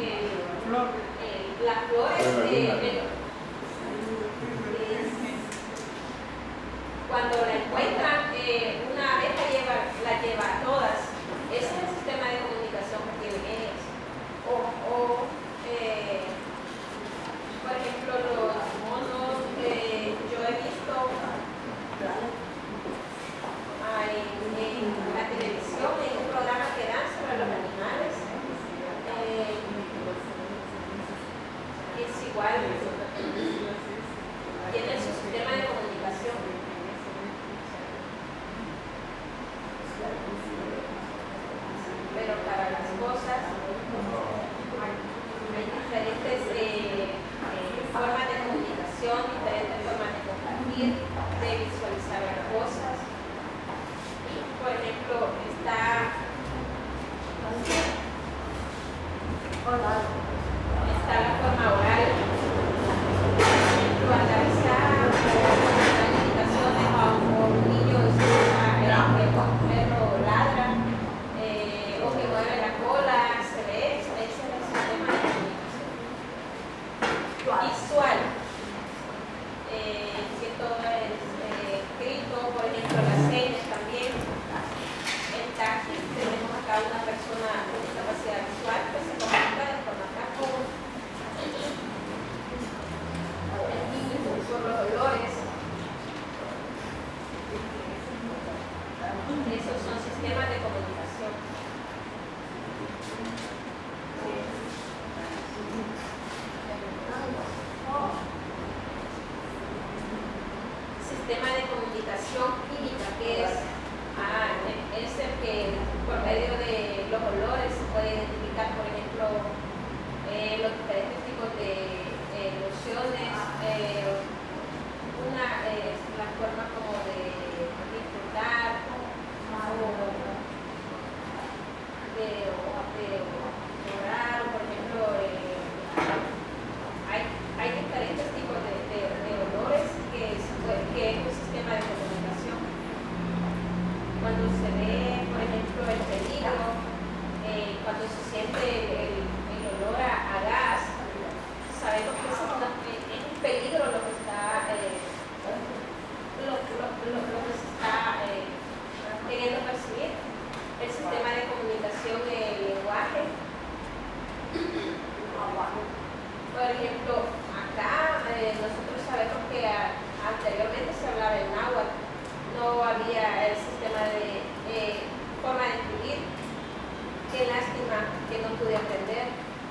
las flores, cuando la encuentran, una abeja la lleva a todas. Ese es el sistema de comunicación que tienen ellas. Por ejemplo, los monos, yo he visto en la televisión, en un programa que dan sobre los animales, es igual, tienen su sistema de comunicación. Pero para las cosas hay diferentes formas de comunicación, diferentes formas de compartir, de visualizar las cosas. Por ejemplo, está la forma oral. Cuando está las indicaciones a un niño, que un perro ladra, o que mueve la cola, se ve eso. Ese es el sistema de comunicación visual, que todo es escrito. Por ejemplo, las señas también. El táctil, tenemos acá una persona con discapacidad visual que se comunica de forma táctil. Por los olores. Esos son sistemas de comunicación. Sistema de comunicación química, que es el que por medio de los olores se puede identificar, por ejemplo, los diferentes tipos de lociones, la forma como de disfrutar o de orar, por ejemplo, hay diferentes tipos de olores que es un sistema de comunicación. Cuando se ve, por ejemplo, el peligro, cuando se siente el olor a gas, sabemos que es un peligro lo que está queriendo percibir. El sistema de comunicación del lenguaje. Por ejemplo, acá nosotros sabemos que anteriormente se hablaba en náhuatl, no había el sistema de forma de escribir. Qué lástima que no pude aprender.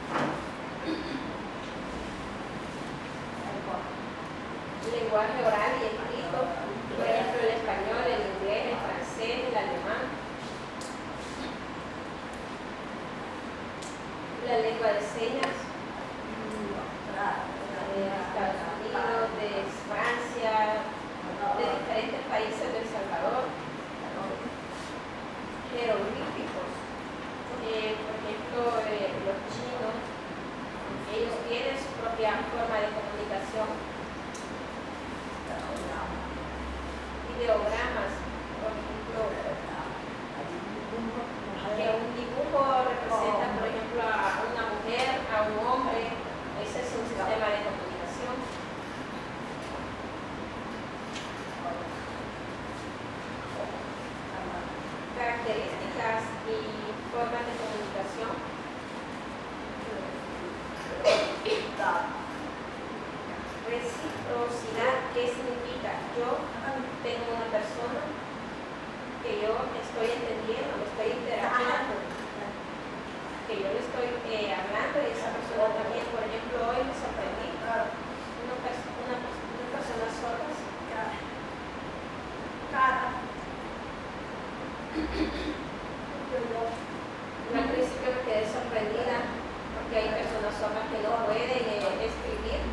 Lenguaje oral y escrito, por ejemplo, el español, el inglés, el francés, el alemán. La lengua de señas de Estados Unidos, de Francia, de diferentes países de El Salvador. Jeroglíficos, por ejemplo, los chinos, ellos tienen su propia forma de comunicación. Ideogramas, por ejemplo, que un dibujo representa, por ejemplo, a una mujer, a un hombre. Ese es un sistema de comunicación. Características y formas de comunicación. Reciprocidad, ¿qué significa? Yo tengo una persona que yo estoy entendiendo, me estoy interactuando, que yo le estoy hablando y esa persona también. Por ejemplo, hoy me sorprendí una persona sorda. Al principio me quedé sorprendida porque hay personas sordas que no pueden escribir.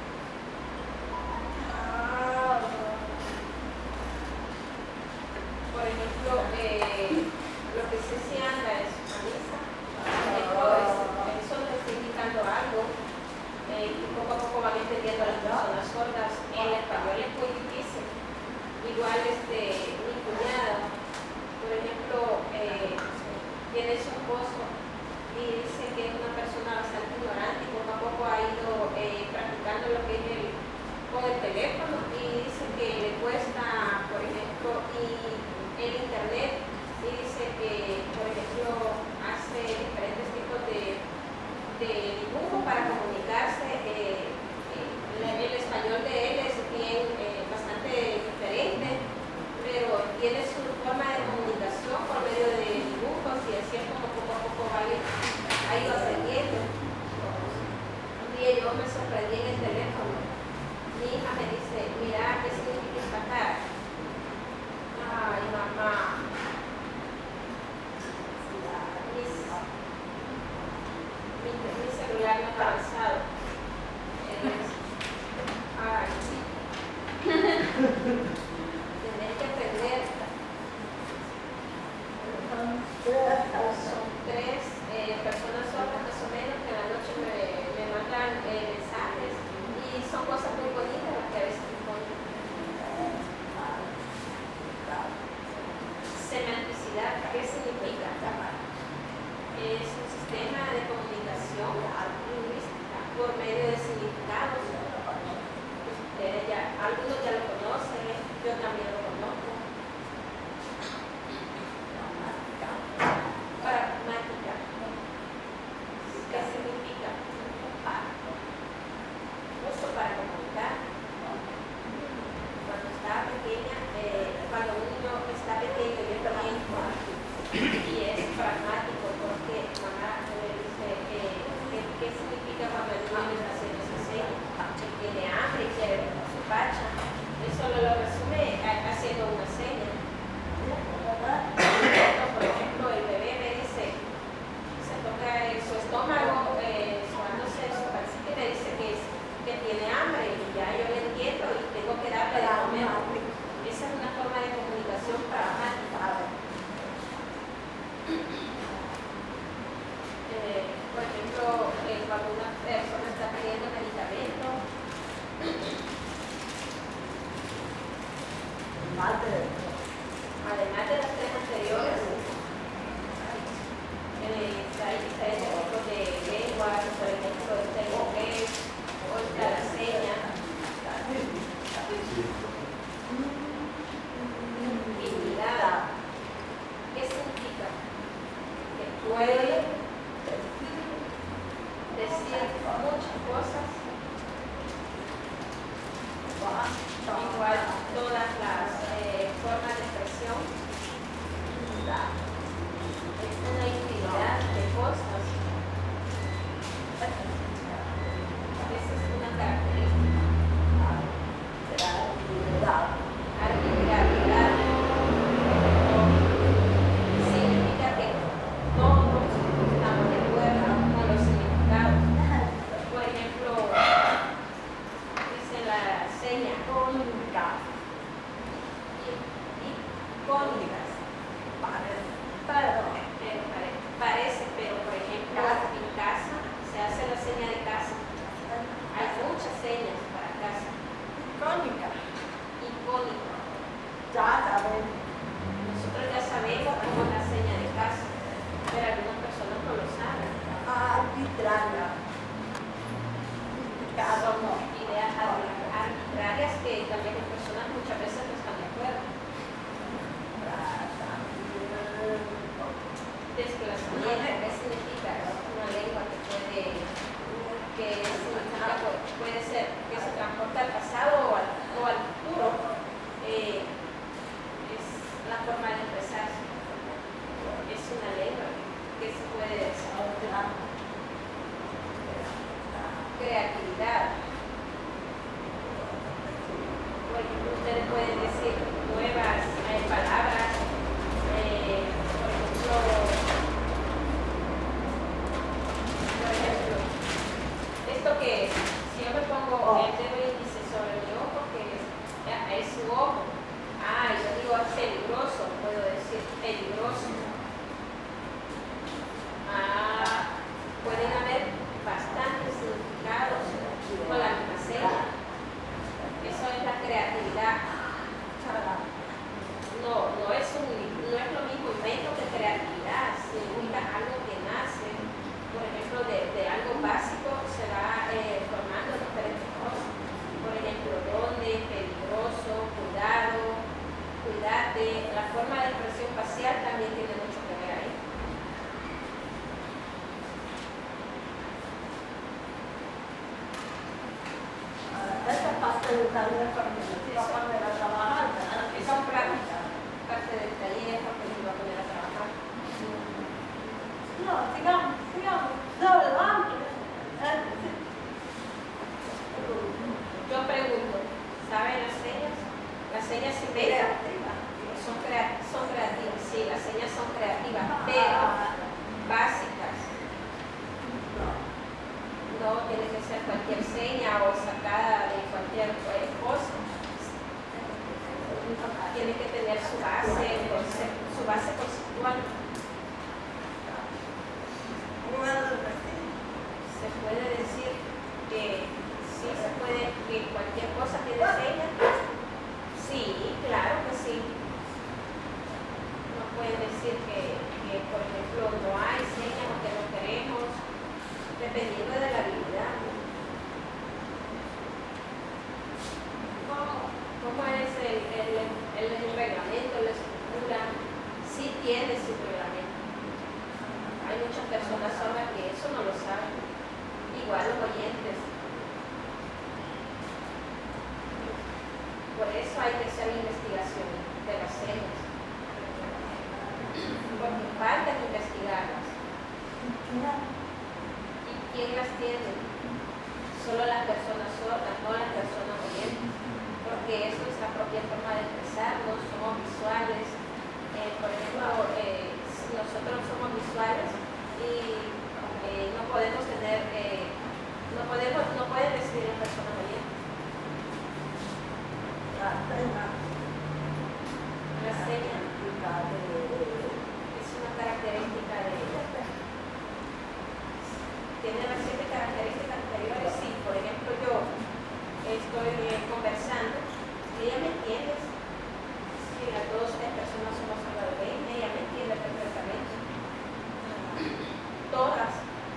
Por ejemplo, lo que se anda es una misa. Eso nos está indicando algo que poco a poco van entendiendo las personas sordas. En español es muy difícil. Igual mi cuñada, por ejemplo, tiene su esposo y dice que es una persona bastante ignorante y poco a poco ha ido practicando lo que es con el teléfono, y dice que le cuesta, por ejemplo, y el internet, y dice que, por ejemplo, hace diferentes tipos de dibujo para comunicarse. El español de él es bien bastante diferente, pero tiene su forma de comunicación por medio de dibujos, y así es como poco a poco ha ido aprendiendo. Un día yo me sorprendí en el teléfono. Mi hija me dice, mira, ¿qué significa empacar? Ay, mamá. Mi celular no está avanzado. Ay, tenés que aprender. Son 3 personas sordas más o menos que en la noche me mandan mensajes, y son cosas muy bonitas las que a veces me ponen. Semanticidad, ¿qué significa? Es un sistema de comunicación lingüística por medio de significados. Algunos ya lo conocen, yo también lo conozco. Pragmática, ¿qué significa? Uso para comunicar. Cuando estaba pequeña, cuando uno está pequeño, yo también, y es pragmático, porque mamá me dice qué significa cuando el niño está haciendo esa seña, que tiene hambre y quiere su pacha. Eso lo resume haciendo una seña. Por ejemplo, el bebé me dice, se toca su estómago, suándose su pancita, y me dice que tiene hambre, y ya yo le entiendo y tengo que darle de comer. Esa es una forma de comunicación pragmática. Por ejemplo, cuando una persona está pidiendo medicamento, además de las 3 anteriores, hay diferentes tipos de lenguas, por ejemplo, está el inglés o está la seña. Intimidad, ¿qué significa? Que puede decir muchas cosas, igual todas las formas de expresión. Es una infinidad de cosas. Esa es una característica. Arbitrariedad significa que todos estamos de acuerdo con los significados. Por ejemplo, dice la seña icónicas. Parece, pero por ejemplo, en casa se hace la seña de casa. Hay muchas señas para casa. Icónica. Nosotros ya sabemos cómo es la seña de casa, pero algunas personas no lo saben. Arbitraria. Son ideas arbitrarias que también las personas muchas veces no están de acuerdo. Desplazamiento, ¿qué significa? Una lengua puede ser que se transporta al pasado o al futuro. Es la forma de expresarse. Es una lengua que se puede desarrollar. del taller para que se iba a poner a trabajar. Eso es práctica, parte del taller porque se iba a poner a trabajar. No, sigamos. No, antes. Yo pregunto, ¿saben las señas? Las señas se ven. Son creativas, sí, las señas son creativas, pero básicas. No tiene que ser cualquier seña o sacada de cualquier cosa. Tiene que tener su base conceptual. Se puede decir que sí, se puede, que cualquier cosa tiene seña. Sí, claro que sí. No pueden decir que, por ejemplo, no hay señas o que no queremos, dependiendo de la habilidad. ¿Cómo es el reglamento, la estructura? Sí tiene su reglamento. Hay muchas personas sordas que eso no lo saben. Igual los oyentes. Por eso hay que hacer investigación de las señas. Porque falta investigarlas. ¿Y quién las tiene? Solo las personas sordas, no las personas oyentes. Porque es nuestra propia forma de expresarnos, somos visuales. Por ejemplo, nosotros somos visuales y no podemos tener, no pueden decidir las personas oyentes. La seña es una característica de ella. Tiene las 7 características anteriores. Sí, por ejemplo, yo estoy conversando y ella me entiende. Sí, las 2 personas somos salvadoreñas, ella me entiende perfectamente. Todas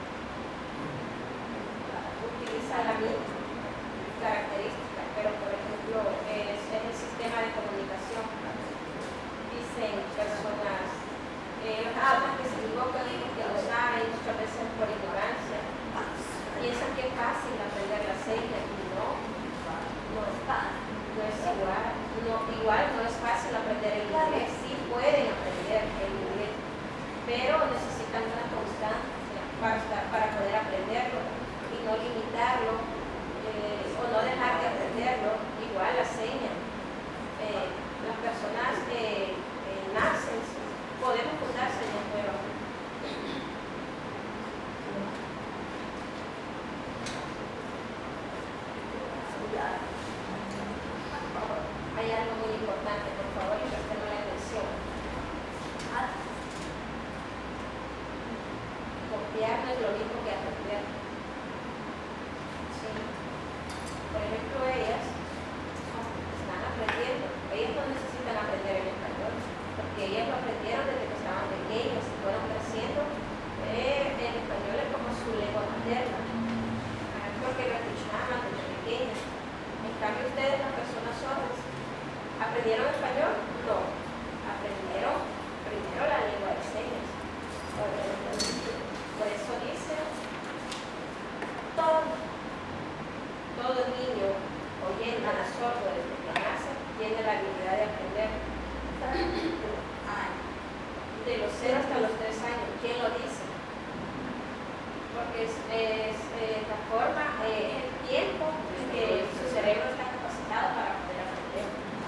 utilizan la misma característica, pero por ejemplo es el sistema de comunicación. Dicen personas que se equivocan y que lo saben, muchas veces por ignorancia, piensan que es fácil aprender la seña y no es fácil, no es igual no es fácil aprender el inglés. Sí pueden aprender el inglés, pero necesitan una constancia para poder aprenderlo y no limitarlo o no dejar de aprenderlo. Igual la seña, las personas nacen, podemos fundar señas nuevas. Hay algo muy importante, por favor, y presten la atención. Copiar no es lo mismo que aprender. Sí. Por ejemplo, ellas están aprendiendo. Ellas no necesitan aprender el español, porque ellas lo aprendieron desde que estaban pequeños y fueron creciendo. El español es como su lengua materna, porque lo escuchaban desde pequeñas. En cambio, ustedes, las personas sordas, ¿aprendieron español? No. Aprendieron primero la lengua de señas. Por eso dice, todo niño oyente sordo desde que nace tiene la habilidad de aprender. De los 0 hasta los 3 años. ¿Quién lo dice? Porque es la forma, el tiempo en que su cerebro está capacitado para poder aprender,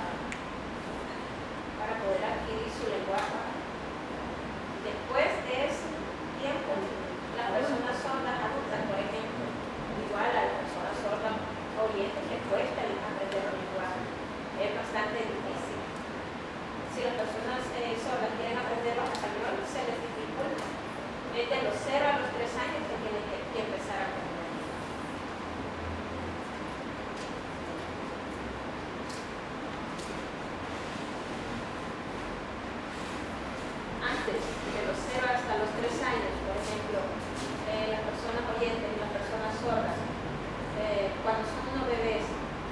para poder adquirir su lenguaje. Después de ese tiempo, las personas sordas adultas, por ejemplo, igual a las personas sordas oyentes les cuesta aprender el lenguaje. Es bastante difícil. Si las personas sordas quieren aprender el español, se les dificulta. Es de los 0 a los 3 años que tienen que empezar a aprender. Antes de los 0 hasta los 3 años, por ejemplo, las personas oyentes y las personas sordas, cuando son unos bebés,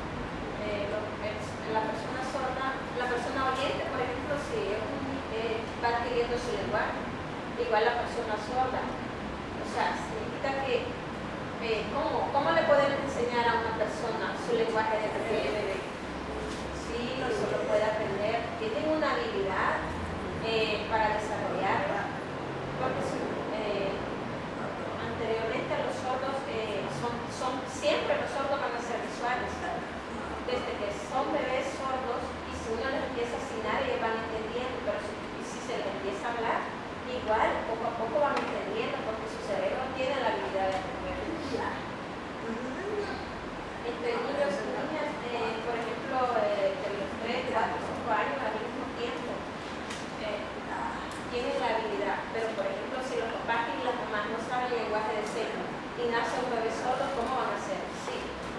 la persona sorda, la persona oyente, por ejemplo, si va adquiriendo su lenguaje, igual la persona sorda. O sea, significa que ¿cómo le podemos enseñar a una persona su lenguaje de bebé? Sí, eso lo puede aprender. Tienen una habilidad para desarrollarla. Porque anteriormente los sordos siempre los sordos van a ser visuales. Desde que son bebés sordos, y si uno les empieza a asignar, ellos van entendiendo, pero si se les empieza a hablar, igual poco a poco van entendiendo, porque su cerebro tiene la habilidad de aprender. Entre niños y niñas, por ejemplo, de los 3, 4, 5 años al mismo tiempo, tienen la habilidad, pero por ejemplo, si los papás y las mamás no saben el lenguaje de señas y nace un bebé sordo, ¿cómo van a hacer? Sí.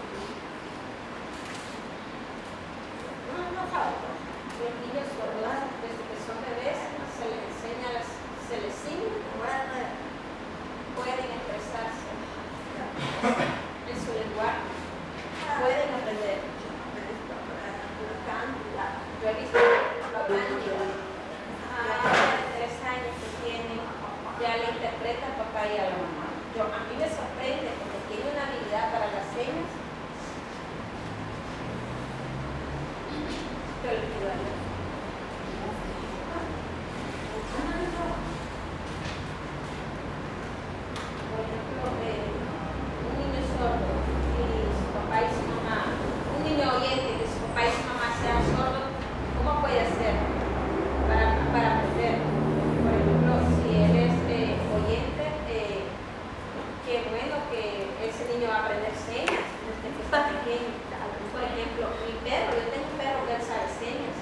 No sabe. Los niños sordos, desde que son bebés, se les enseña, se les signa, pueden expresarse en su lenguaje, pueden aprender. Yo he visto a Ángela, de 3 años que tiene, ya le interpreta al papá y a la mamá. A mí me sorprende porque tiene una habilidad para las señas. Yo le pido a Dios. Por ejemplo, un niño sordo y su papá y su mamá, un niño oyente que su papá y su mamá sean sordos, ¿cómo puede hacer para aprender? Por ejemplo, si él es oyente, qué bueno que ese niño va a aprender señas desde que está pequeño. Por ejemplo, mi perro, yo tengo un perro que él sabe señas.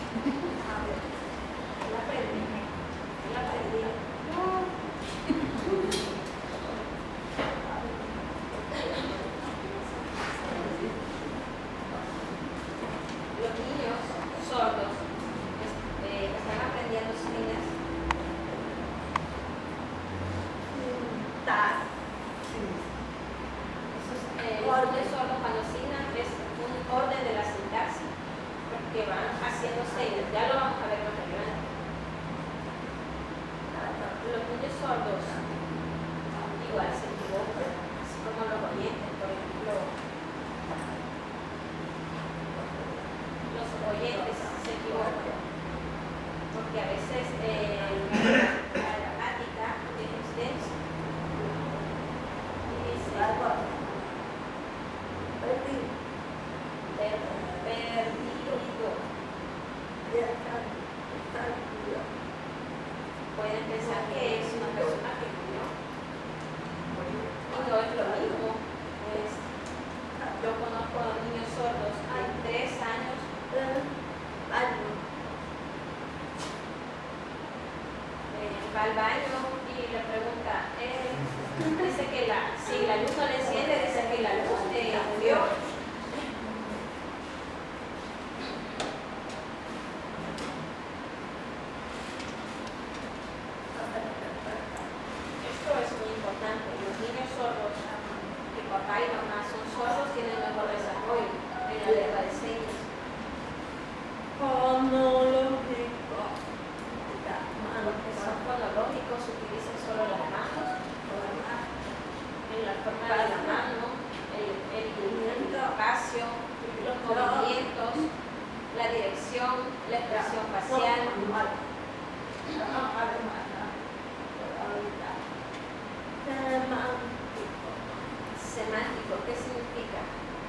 Él aprendió. Los niños sordos están aprendiendo señas. Los niños sordos cuando signan es un orden de la sintaxis, porque van haciendo señas. Ya lo vamos a ver más adelante. Los niños sordos igual se equivocan, así como los oyentes, por ejemplo. Los oyentes se equivocan, porque a veces la gramática tiene extenso. Y dice, perdido. Pueden pensar que es una persona que murió. Y no es lo mismo. Pues, yo conozco a niños sordos de 3 años. Va al baño y le pregunta, dice que si la luz no le enciende, dice que la luz murió. Esto es muy importante. Los niños sordos, que papá y mamá son sordos, tienen mejor desarrollo en la lengua de señas. Los que son fonológicos utilizan solo las manos, en la forma de la mano, el espacio, los movimientos, la dirección, la expresión facial. Semántico, ¿qué significa?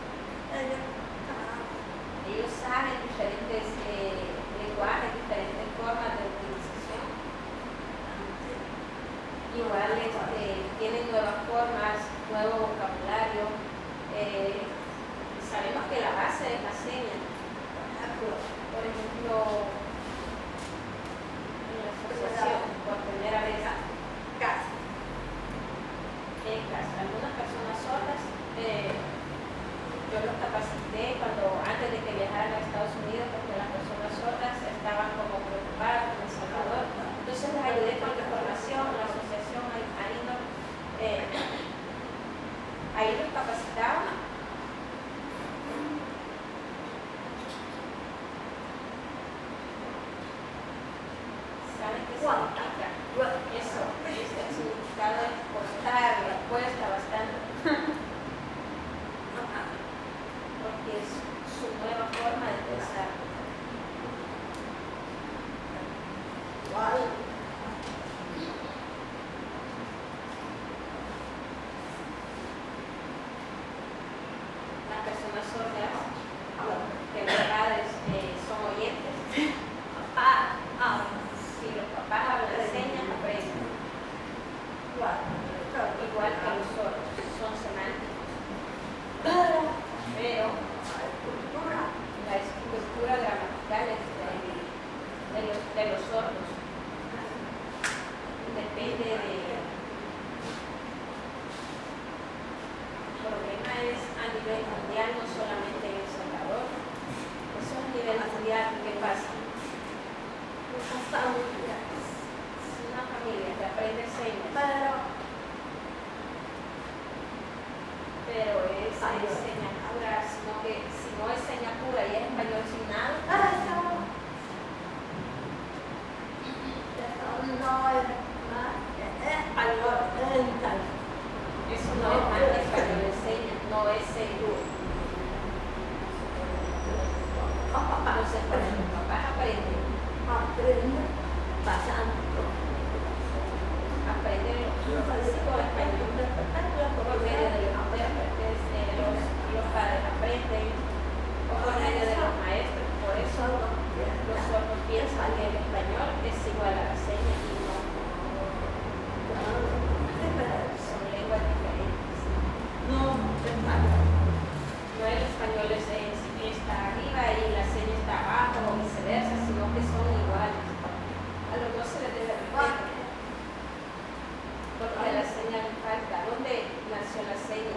Ellos saben diferentes lenguajes, diferentes formas de utilización. Igual tienen nuevas formas, nuevo vocabulario. Sabemos que la base es la seña. Por ejemplo, en la asociación, por primera vez, casa. Algunas personas sordas, yo los capacité antes de que viajaran a Estados Unidos, porque las personas sordas estaban como preocupadas con El Salvador. Entonces les ayudé con la información, la asociación ahí los capacitaban. ¿Saben qué significa? Eso, el significado es costar, cuesta bastante. igual que los sordos, son semánticos. Pero la estructura gramatical es de los sordos. Depende de... El problema es a nivel mundial, no solamente en El Salvador. Eso es a nivel mundial. ¿Qué pasa? Es una familia que aprende señas, pero es seña pura, sino que si no es seña pura y es español sin nada, eso no es más que español de señas, no es seguro. Entonces, cuando los papás aprenden lo básico de español por medio de los intérpretes, los padres aprenden por medio de los maestros. Por eso los sordos piensan que el español es igual a la seña y no. Son lenguas diferentes. No el español está arriba y la seña está abajo o viceversa, sino que son iguales. A los dos se les debe respeto. Porque la seña le falta. ¿Dónde nació la seña?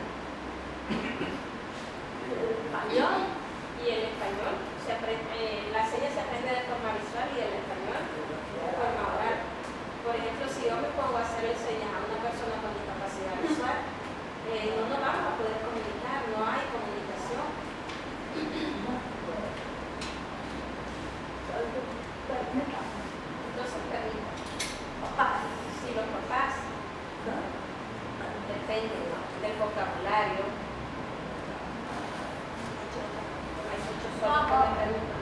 El español. Y el español, la seña se aprende de forma visual y el español de forma oral. Por ejemplo, si yo me pongo a hacerle señas a una persona con discapacidad visual, no nos vamos a poder comunicar, no hay comunicación. Entonces, si los papás dependen del vocabulario, hay muchos sordos que me preguntan.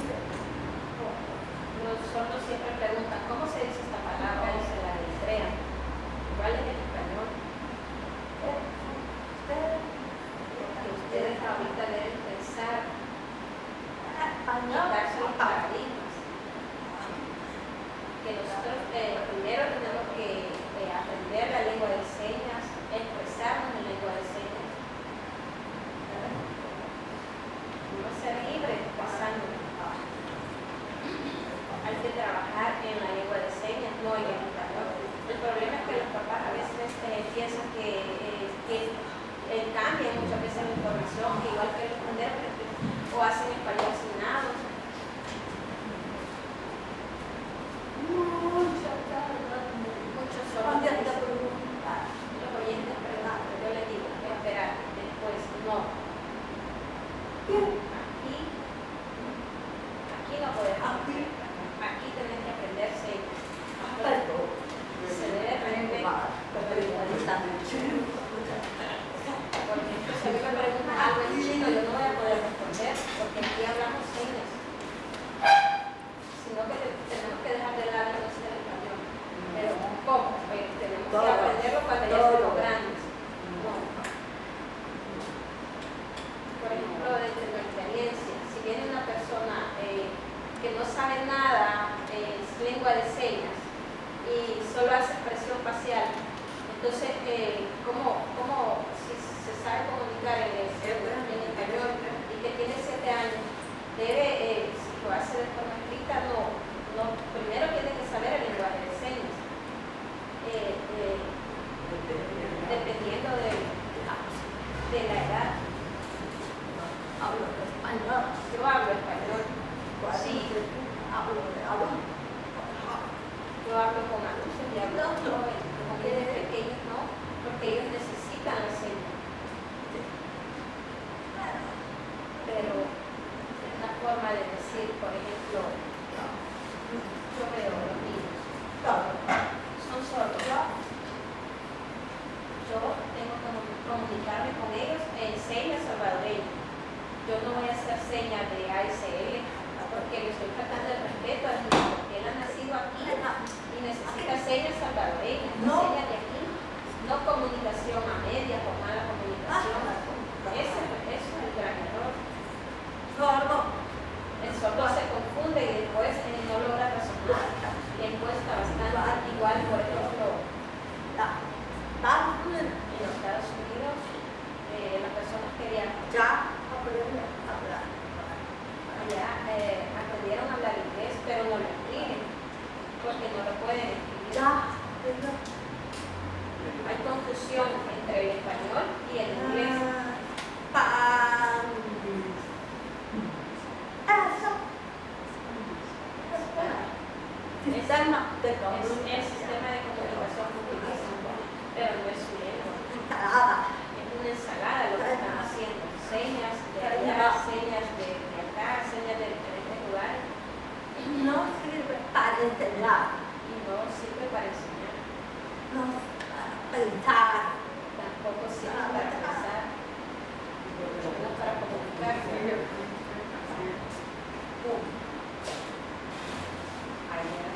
Los sordos siempre preguntan ¿cómo se dice esta palabra? Y se la deletrean. ¿Cuál es el español? Que ustedes ahorita deben pensar quitarse los paradigmas. Que nosotros primero tenemos que aprender la lengua de señas, expresarnos en lengua de señas. No ser libre pasando. Hay que trabajar en la lengua de señas, no en el español. El problema es que los papás a veces piensan que cambian muchas veces la información, que igual que los intérpretes, o hacen español sin nada. Muchos son los oyentes preguntan, yo les digo, esperar, después no. Aquí no podemos. Aquí tenés que aprender señas. Se debe aprender. Por ejemplo, si a mí me preguntan algo en chino, yo no voy a poder responder porque aquí hablamos señas. Sino que tenemos que dejar de lado el español. Pero ¿cómo? Tenemos que aprenderlo cuando ya estemos grandes. No. Por ejemplo, desde mi experiencia, si viene una persona que no sabe nada en lengua de señas y solo hace expresión facial, entonces, ¿cómo si se sabe comunicar en español y que tiene 7 años, debe, si lo hace de forma escrita, primero tiene que saber el lenguaje de señas, dependiendo de la edad. Yo hablo español. Sí. Yo hablo con adultos y hablo con jóvenes, con niños pequeños no, porque ellos necesitan la seña. Pero es una forma de decir, por ejemplo, yo veo a los niños, son sordos. Yo tengo que comunicarme con ellos en señas salvadoreñas. Yo no voy a hacer señas de ASL porque le estoy faltando el respeto al niño, porque él ha nacido aquí y necesita señas salvadoreñas, señas de aquí, no comunicación a medias o mala comunicación. Eso es el gran error. El sordo se confunde y después no logra razonar. Le cuesta bastante, igual por ejemplo. comunicación entre el español y el inglés. Pan. Eso. Sistema de Es el sistema de comunicación que utilizan, pero no es su lengua. ensalada. Es una ensalada lo que están haciendo. Señas de allá, señas de acá, señas de diferentes lugares. No sirve para enseñar. Y no sirve para enseñar. No para pensar. Tampoco sirve para pensar. No para comunicarse. Allá.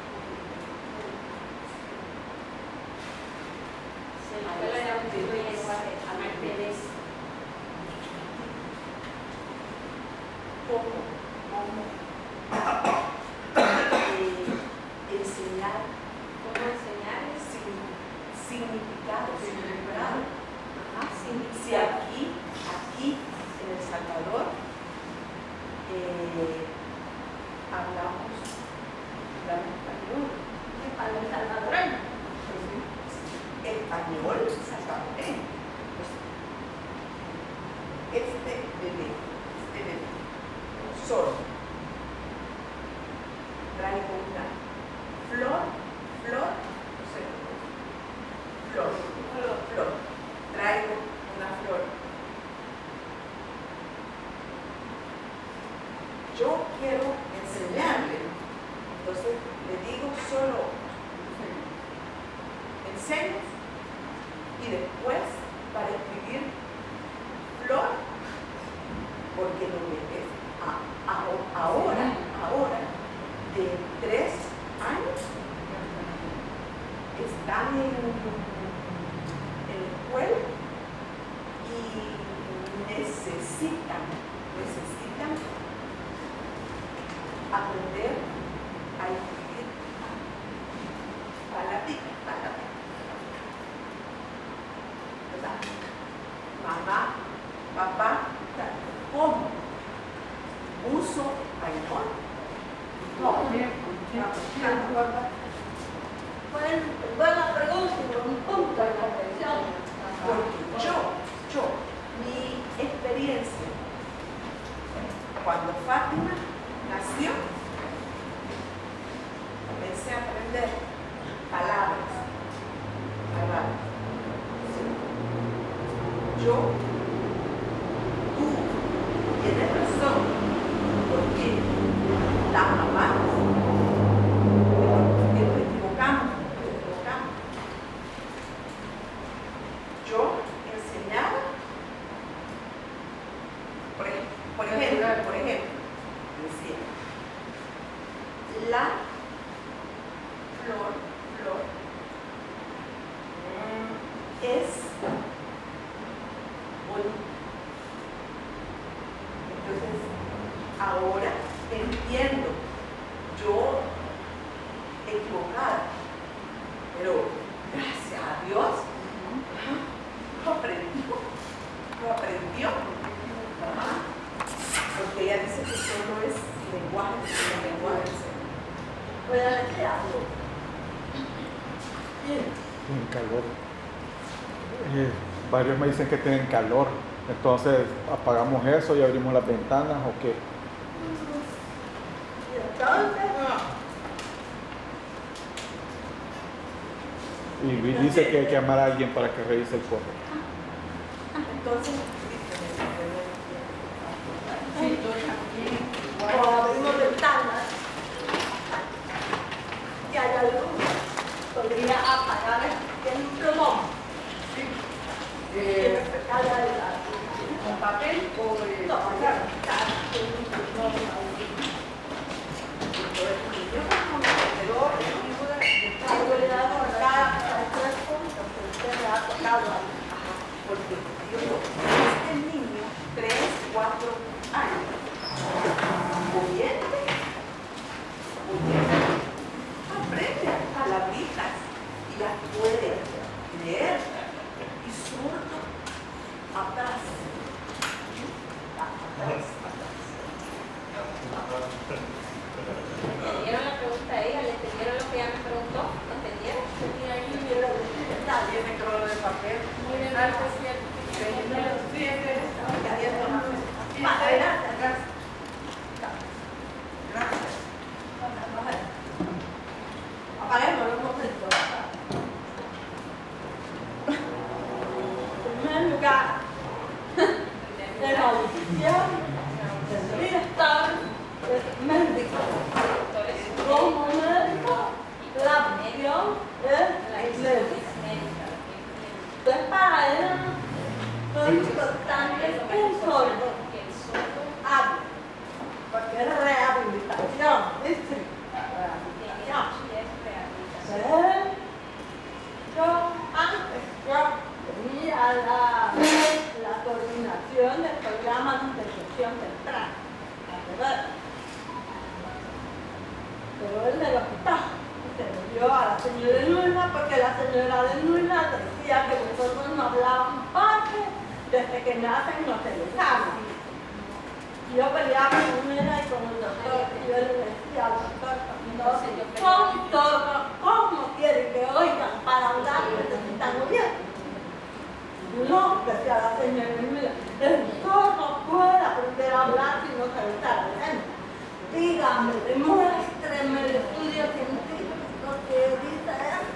Se la escuela era un tipo de lenguaje a Mercedes. Enseñar ¿Cómo enseñar? significado, significado. Si aquí en El Salvador hablamos español. Para el salvadoreño. Español salvadoreño. Pues, este bebé, solo traigo una flor, traigo una flor. Yo quiero enseñarle, entonces le digo solo enseño y después para escribir flor, porque los bebés ahora de 3 años están en la escuela y necesitan aprender a escribir palabritas. ¿Verdad? Mamá, papá, ¿cómo? ¿Uso español? No. Buena pregunta, un punto de comprensión. Porque yo, mi experiencia, cuando Fátima nació, comencé a aprender palabras. Tú tienes razón, porque la mamá, nos equivocamos. Yo enseñaba, por ejemplo, decía, la flor es bonita. Entonces, ahora entiendo, yo equivocada, pero gracias a Dios, lo aprendió. Porque ella dice que solo es lenguaje. Voy a decir algo. Tienen calor. Varios me dicen que tienen calor. Entonces, ¿apagamos eso y abrimos las ventanas o qué? Y entonces, Y Luis dice que hay que llamar a alguien para que revise el correo. Entonces, o abrimos ventanas y haya luz, podría apagar el plumón. ¿con papel o No, claro? Porque yo digo, este niño, 3, 4 años, obediente, aprende palabritas y las puede leer, y surdo atrás. ¿Entendieron la pregunta a ella? ¿Le entendieron lo que ella me preguntó? ¿Entendieron? Nadie me creo de papel. Apaguémoslo un momento. En primer lugar, de la audición del director médico. Como médico, la audición es médica. Entonces, para él, lo importante es que el sordo hable, porque es rehabilitación, ¿viste? Rehabilitación. Yo tenía la coordinación del programa de intervención temprana, pero él me lo quitó. Se lo dio a la señora Luna porque la señora de Luna decía que nosotros no hablábamos porque desde que nacen no se les habla. Y yo peleaba con ella y con el doctor y yo le decía al doctor, ¿cómo quiere que oigan para hablar? Necesitan oír. No, decía la señora Luna, el doctor no puede aprender a hablar si no se le está haciendo. Dígame, demuéstreme el estudio científico que dice eso.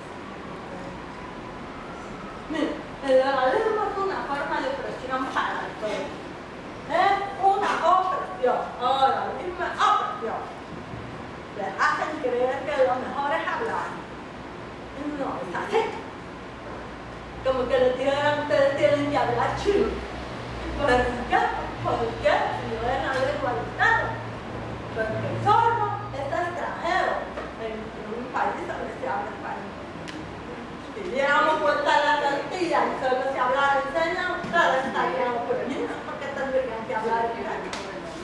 Mire, el oralismo es una forma de expresión para el todo. Es una opresión. Oralismo es opresión. Les hacen creer que lo mejor es hablar. No es así. Como que les digan, ustedes tienen que hablar chino. ¿Por qué? Porque si no es una lengua del Estado. Porque el sordo es extranjero en un país donde se habla español. Si diéramos vuelta a la tortilla y solo se hablara en señas, ustedes estarían oprimidos porque tendrían que hablar en español.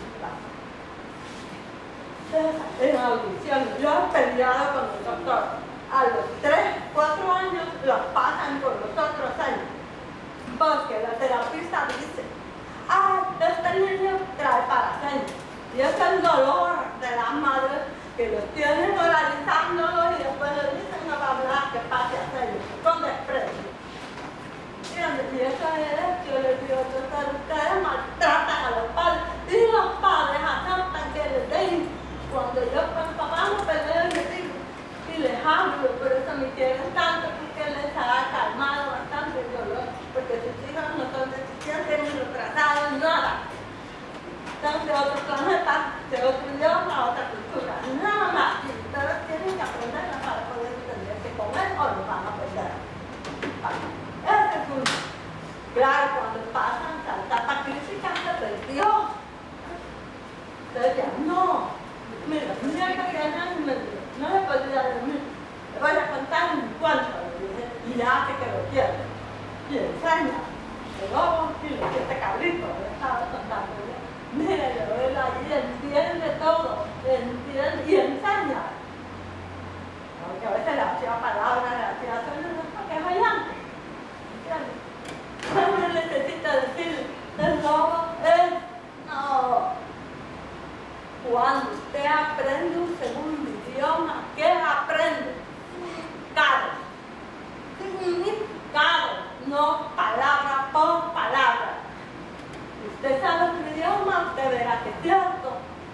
En audición, yo he peleado con el doctor. A los 3, 4 años los pasan por los otros años. Porque la terapista dice, este niño trae paraseñas. Y es el dolor de las madres que los tienen oralizándolos y después les dicen no va a hablar, que pase a hacerlo, con desprecio. Y eso es, yo les digo, ustedes maltratan a los padres y los padres aceptan que les den. Cuando yo con papá no peleo y les digo, y les hablo, por eso me quieren tanto, porque les ha calmado bastante el dolor, porque sus hijos no son deficientes ni retrasados, nada. Son de otro planeta, de otro idioma, otra cultura, nada más. Y ustedes tienen que aprenderla para poder entender que con él o lo van a aprender. Ese es un. Claro, cuando pasan la etapa crítica se perdió. Entonces ya, no. Mira, que no le podría dormir. Le voy a contar un cuento, y ya hace que lo quiere. Y enseña. Luego, y le dice cabrito, le estaba contando. Mire, él ahí entiende todo, entiende y enseña. Aunque a veces le hacía palabras, le hacía sonidos, porque es bailante. ¿Entiendes? No necesita decir, el lobo es, no. Cuando usted aprende un segundo idioma, ¿qué aprende? Significado. Significado, no palabra por palabra. Usted sabe otro idioma, usted verá que es cierto.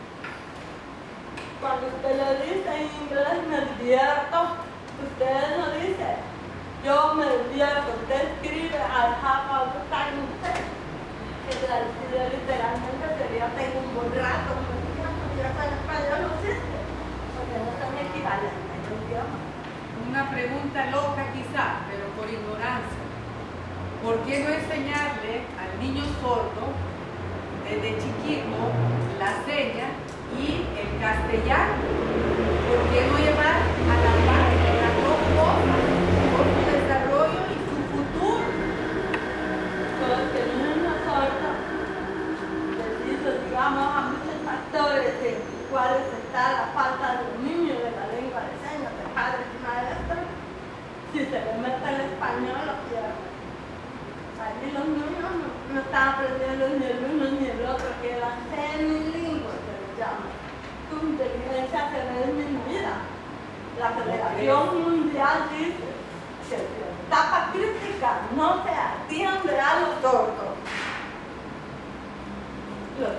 Cuando usted le dice en inglés, me divierto, usted no dice, yo me divierto. Usted escribe, I have a good time with it. Que traducido literalmente sería, tengo un buen rato, pero en español no existe, porque no son equivalentes en el idioma. Una pregunta loca quizá, pero por ignorancia. ¿Por qué no enseñarle al niño sordo desde chiquito la seña y el castellano? ¿Por qué no llevar a la par las dos cosas por su desarrollo y su futuro? Porque el niño sordo, debido, digamos, a muchos factores en los cuales está la falta del niño de la lengua de señas, de padres y maestros, si se le mete el español, lo pierde. Allí los niños no están aprendiendo ni el uno ni el otro, que eran semilingües, se les llama. Su inteligencia se ve disminuida. La Federación Mundial dice que si la etapa crítica no se hace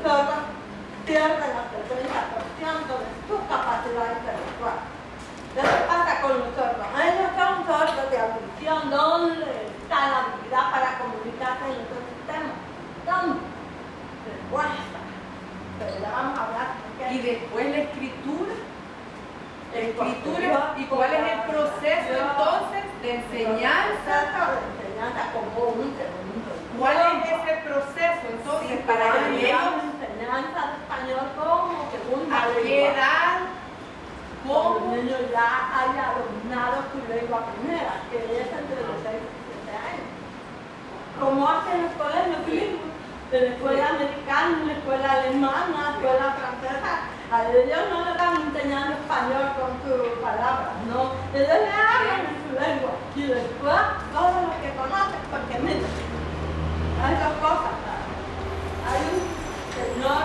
sordos pierden hasta el 30% de su capacidad intelectual. Eso pasa con los sordos. Ellos son sordos de audición, ¿dónde está la habilidad para comunicarse en estos sistemas? ¿Dónde? Respuesta. Pero ya vamos a hablar. Y después la escritura. ¿Y cuál es el proceso entonces de enseñanza? De enseñanza como un segundo. ¿Cuál es ese proceso entonces para que ellos, enseñanza de español como segunda a qué lengua? edad, Como cómo? el niño ya haya dominado su lengua primera, que es entre los 6 y 7 años. Como hacen los colegios bilingües, de la escuela americana, la escuela alemana, la escuela francesa. A ellos no le van enseñando español con sus palabras, no. Ellos le hablan en su lengua y después todo lo que conocen, porque mira, hay dos cosas. Hay un señor,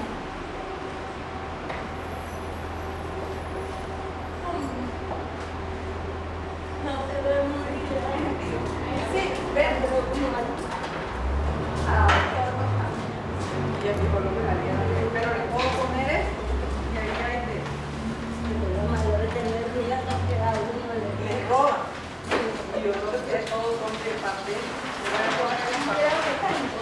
no se ve muy bien. Sí, verde, Y aquí por lo menos pero le puedo poner esto y ahí hay de le roba. Y otros que todos son de papel. Le van a poner en papel.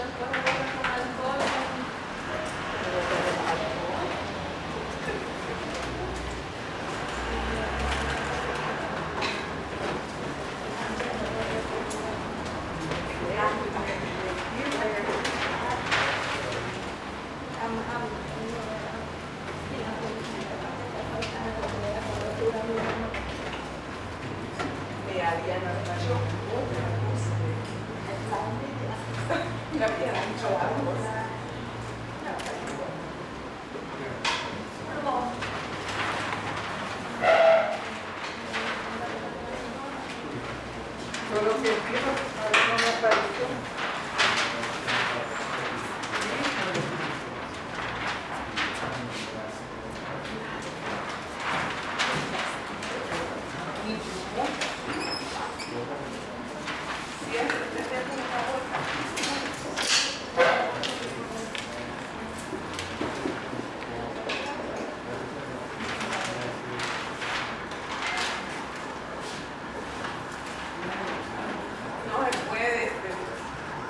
Me habían hecho otra cosa. Me habían hecho algo. Solo que empiezo a ver cómo me apareció. No se puede, pero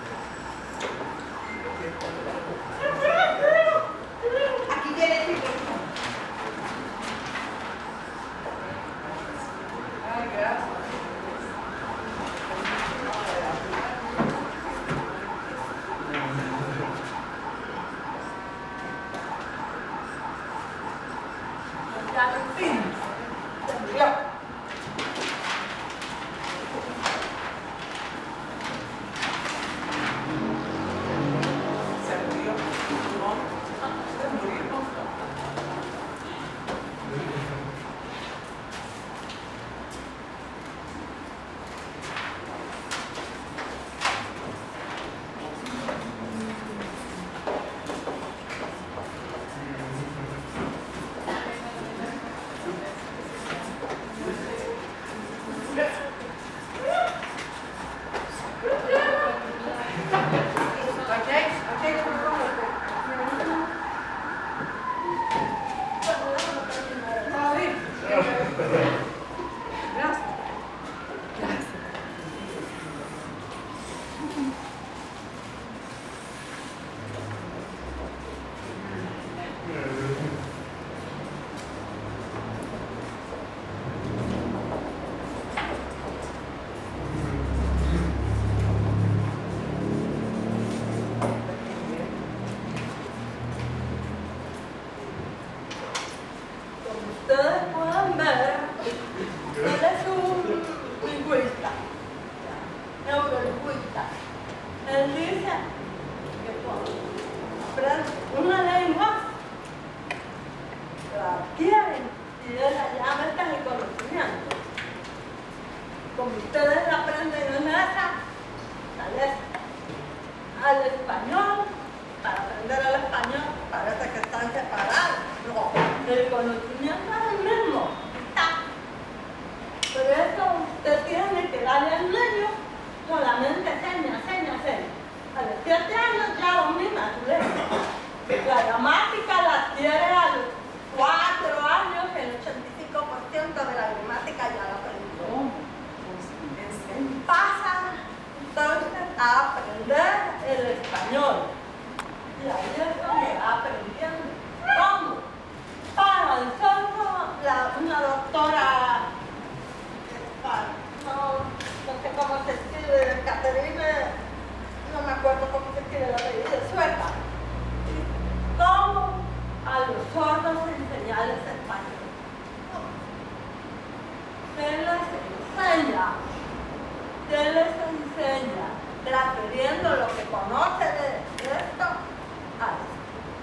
pasan entonces a aprender el español. Y ahí es donde va aprendiendo. ¿Cómo? Para nosotros, una doctora, no sé cómo se escribe, Caterina, no me acuerdo cómo se escribe la apellido, sueca. ¿Cómo a los sordos enseñarles español? Se les enseña, transfiriendo lo que conoce de esto a esto.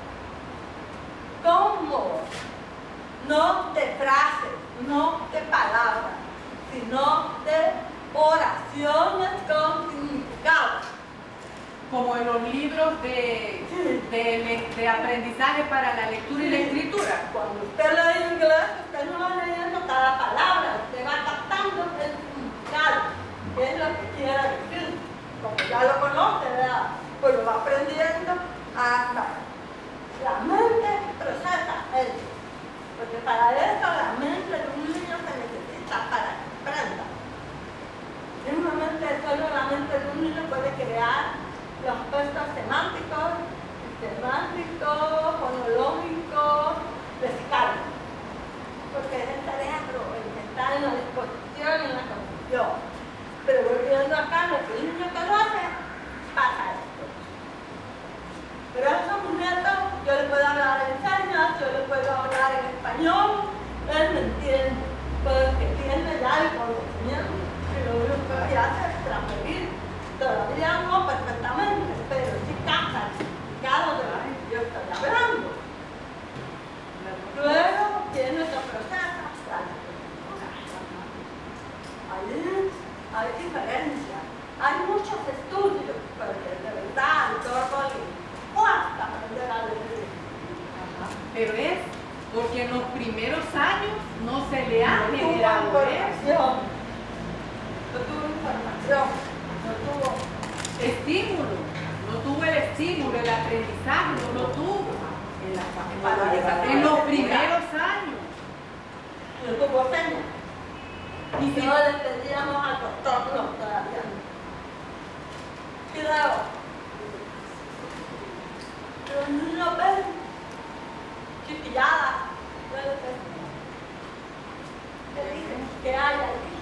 ¿Cómo? No de frases, no de palabras, sino de oraciones con significado. Como en los libros de aprendizaje para la lectura y la escritura. Cuando usted lee inglés, usted no va leyendo cada palabra, usted va captando el significado, que es lo que quiere decir. Como ya lo conoce, ¿verdad? Pues lo va aprendiendo hasta la mente procesa eso. Porque para eso la mente de un niño se necesita para que aprenda. Simplemente solo la mente de un niño puede crear los aspectos semánticos, fonológicos, lexicales. Porque es el cerebro el que está en la disposición y en la confusión. Pero volviendo acá, lo que el niño conoce, pasa esto. Pero a esos nietos yo le puedo hablar en señas, yo le puedo hablar en español, él me entiende, porque tiene ya el conocimiento. Y lo único que hace es transferir. Todavía no perfectamente, pero sí capta el significado de lo que yo estoy hablando. Luego tiene otro proceso. Hay diferencias. Hay muchos estudios, porque de verdad el sordo le cuesta aprender a leer. Pero es porque en los primeros años no se le ha No tuvo generado información. No tuvo información. No tuvo estímulo, no tuvo el estímulo, el aprendizaje, no lo tuvo en los primeros años. no tuvo señas. Y si no le pedíamos al doctor, no, todavía no. Y luego, los niños ven chiquilladas, le dicen que hay aquí.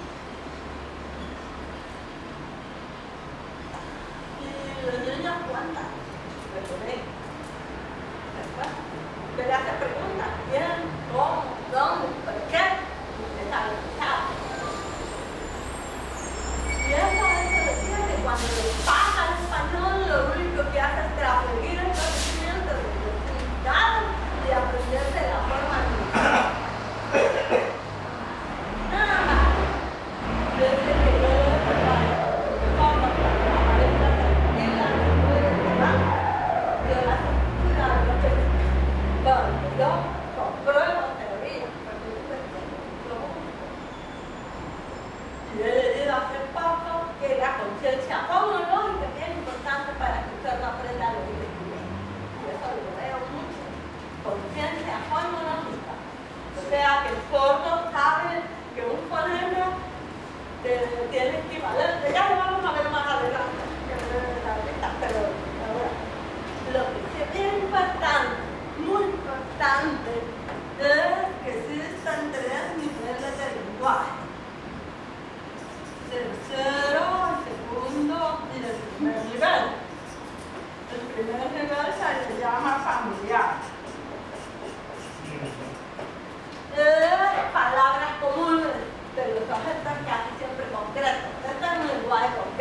Y los niños cuentan, después, le hace preguntas, quién, cómo, dónde, por qué, y les habla. Y eso decía que cuando les pasa el español, lo único que hace es transferir el conocimiento del significado y aprenderse de la forma nada más. Desde que yo en la lectura de la estructura de lo que yo compruebo teoría, porque yo lo y he leído hace poco que la conciencia fonológica es importante para que usted no aprenda a leer y escribir. Y eso lo veo mucho. Conciencia fonológica. O sea que el sordo sabe que un fonema tiene equivalente. Ya lo vamos a ver más adelante. Pero ahora, lo que sí es bien importante, muy importante, es que existen 3 niveles de lenguaje. Tercero, el segundo y el primer nivel. El primer nivel se le llama familiar. Palabras comunes de los objetos casi siempre concretos. Este es un lenguaje concreto.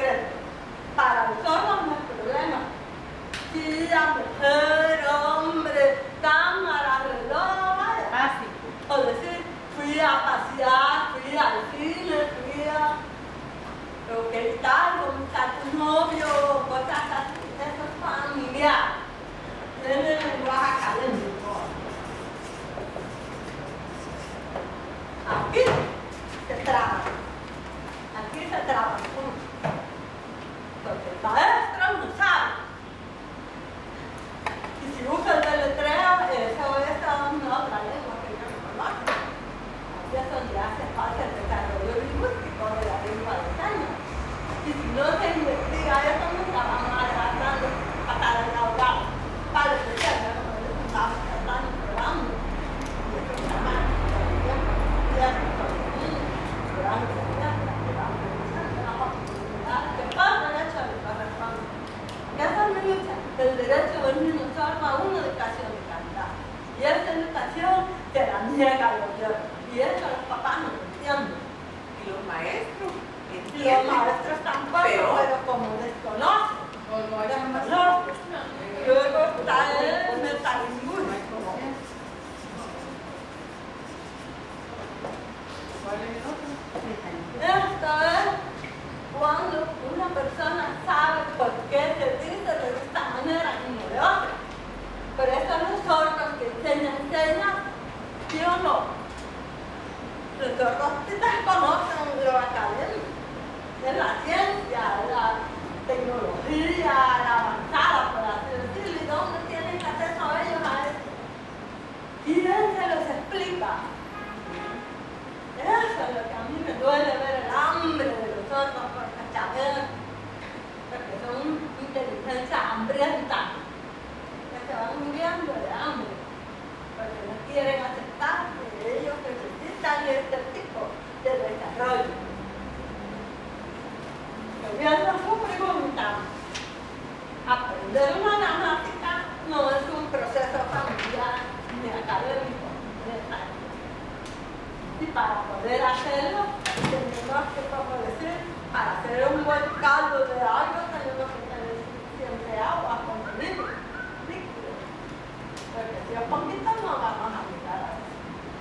Y si no se investiga eso, nunca vamos a dejar dando patadas de ahogado. Para defendernos, como les estamos tratando, probando. Y eso está mal. El derecho del niño sordo a una educación de calidad. Y esa educación se la niega al gobierno. Y eso los papás no lo entienden. Y los maestros Y los entienden. maestros tampoco, pero como desconocen. No, Luego está el metalinguismo. ¿Cuál es el otro? Esto es cuando una persona sabe por qué se dice de esta manera y no de otra. Pero estos son los sordos que enseñan, ¿sí o no? Los sordos sí desconocen lo académico, en la ciencia, la tecnología, la avanzada, por así decirlo, y dónde tienen acceso a ellos a eso. ¿Quién se los explica? Eso es lo que a mí me duele ver el hambre de los sordos por cachabel, porque son inteligencia hambrienta, que se van muriendo de hambre, porque no quieren aceptar que ellos necesitan este tipo de desarrollo. Volviendo a su pregunta, aprender una gramática no es un proceso familiar ni académico necesario. Y para poder hacerlo, tenemos que, como decir, para hacer un buen caldo de algo, tenemos que tener suficiente agua, contenido, líquido. Porque si es poquito no vamos a llegar a eso.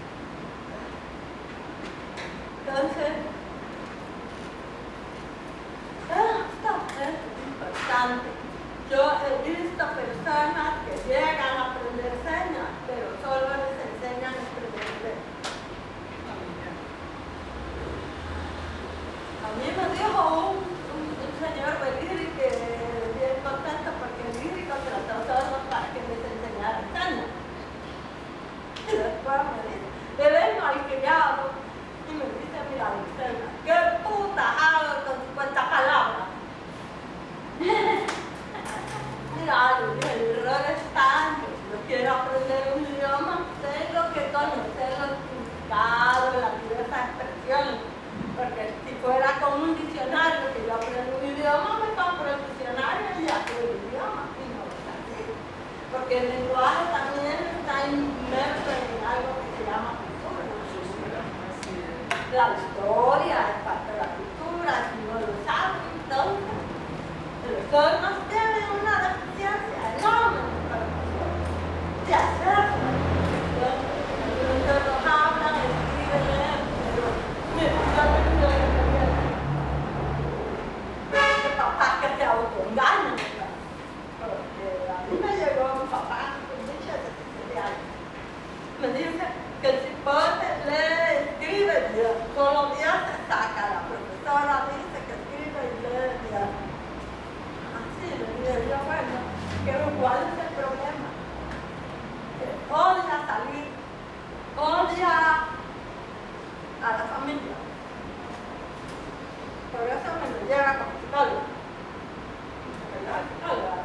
Entonces, esto es importante. Yo he visto personas que llegan a aprender señas, pero solo les enseñan a escribir. A mí me dijo un señor de Lírico que bien contento porque el Lírico trató solo para que les enseñara señas. Y después me dice, él es malcriado. Y me dice, mira, Lucena, ¿qué puta hago con 50 palabras? Mira, el error está en que si yo quiero aprender un idioma, tengo que conocer los significados, las diversas expresiones. Porque si fuera con un diccionario que yo aprendo un idioma, me compro el diccionario y aprendo el idioma. Y no es así. Porque el lenguaje también está inmerso en algo que se llama cultura. La historia es parte de la cultura, si no lo saben, entonces los sordos tienen una deficiencia enorme en información. De hacerlo. Los sordos hablan, escriben, leen, pero de papás que se autoengañan, ¿verdad? Porque a mí me llegó un papá con muchas necesidades. Me dice que el cipote lee, escribe bien, todos los días se saca. La profesora dice que escribe y lee bien. Así le dije yo, bueno, pero ¿cuál es el problema? Que odia salir, odia a la familia. Por eso me lo lleva con psicólogo. ¿Verdad? Psicóloga.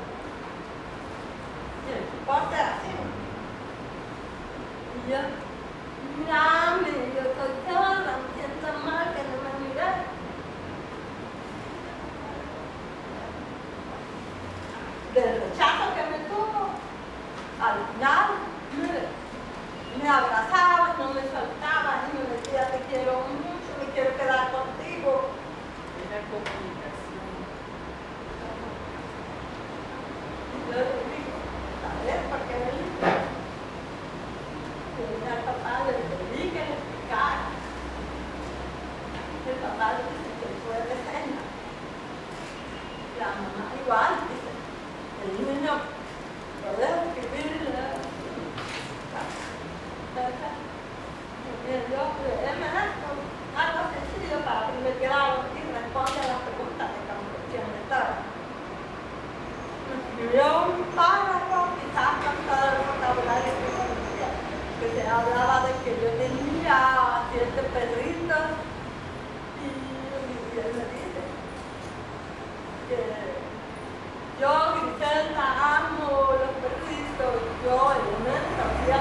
Y el cipote así. Y yo, mírame, yo soy sorda, me siento mal que no me miré. Del rechazo que me tuvo, al final, mire, me abrazaba, no me soltaba, y me decía, te quiero mucho, me quiero quedar contigo. La comunicación. Y yo le digo, ¿sabes por qué me dice? Y al papá le pedí que le explicara. El papá le dice que puede señas. La mamá igual dice, el niño puede escribir y leer. Yo léeme esto, algo sencillo para primer grado y responde a las preguntas de comprensión lectora. Me escribió un párrafo, quizás con todo el vocabulario que conocía, que se hablaba de que yo tenía 7 perritos y él me dice, Yo, Griselda, amo los perritos, yo, Elemento, hacía.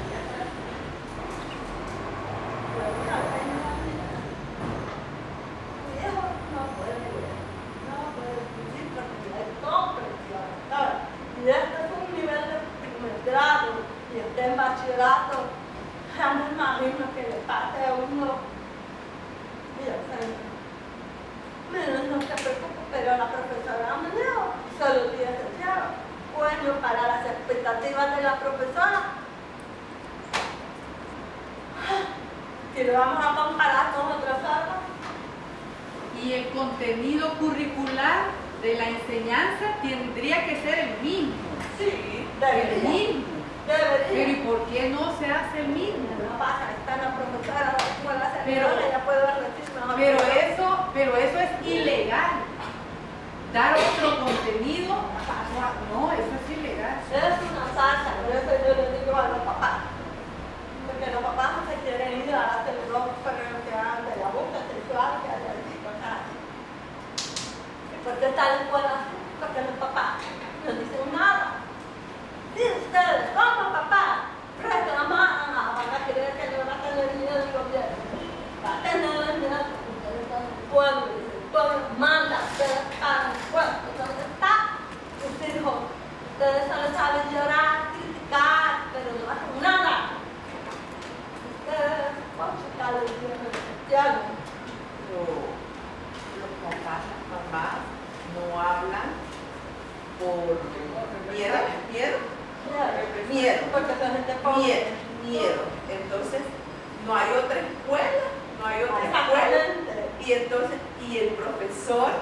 Mi hijo no puede vivir porque es todo precioso, ¿sabes? Y este es un nivel de primer grado y este en bachillerato, ya me imagino que le pase a uno. Mira, no se preocupe, pero la profesora me dijo, solo días se cierra. Bueno, para las expectativas de la profesora, si lo vamos a comparar con otras áreas. Y el contenido curricular de la enseñanza tendría que ser el mismo. Sí, El debería. mismo. Debería. Pero ¿y por qué no se hace el mismo? No pasa, está la profesora, la escuela se Pero- ella puede decir mejor. Pero eso es ilegal. Dar otro contenido, no, eso es ilegal. Es una farsa, por eso yo le digo a los papás. Porque los papás no se quieren ir a hacer los perros que hagan de la boca sexual, que hay allí, cosas así. ¿Por qué está la escuela así? Porque los papás no dicen nada. Si ustedes, como papás, reclaman, van a querer que no va a tener dinero del gobierno. Va a tener dinero porque ustedes son el pueblo, y el pueblo manda, ustedes pagan impuestos. ¿Dónde está sus hijos? Ustedes solo saben llorar, criticar, pero no hacen nada. Ustedes, ¿cómo checar el gobierno cristiano? Los papás, las mamás no hablan por miedo. Porque son gente pobre. Miedo. Entonces, no hay otra escuela, Exactamente. Y entonces, y el profesor,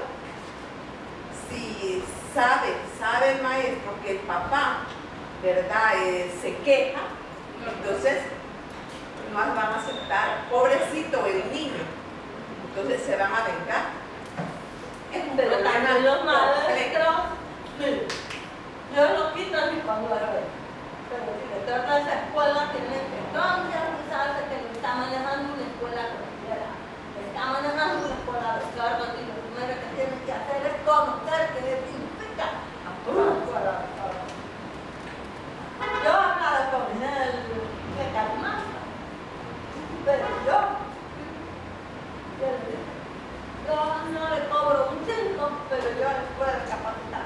si sabe el maestro que el papá, ¿verdad?, se queja, entonces no van a aceptar, pobrecito el niño, entonces se van a vengar. Es un Pero problema también los complejo. maestros, mire, yo no quito ni cuando lo veo. Pero si le trata de esa escuela, tienen que concientizarse que no está manejando una escuela cualquiera. Está manejando una escuela de sordos y lo primero que tienen que hacer es conocer qué significa una escuela de sordos. Yo hablaba con él de calmar, pero yo le dije, yo no le cobro un 5, pero yo le puedo capacitar.